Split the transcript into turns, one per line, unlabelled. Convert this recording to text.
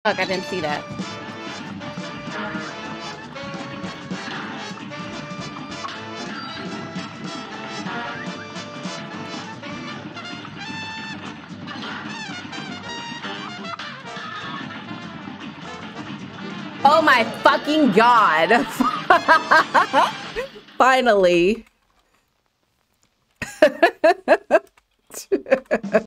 Fuck, I didn't see that. Oh my fucking god. Finally.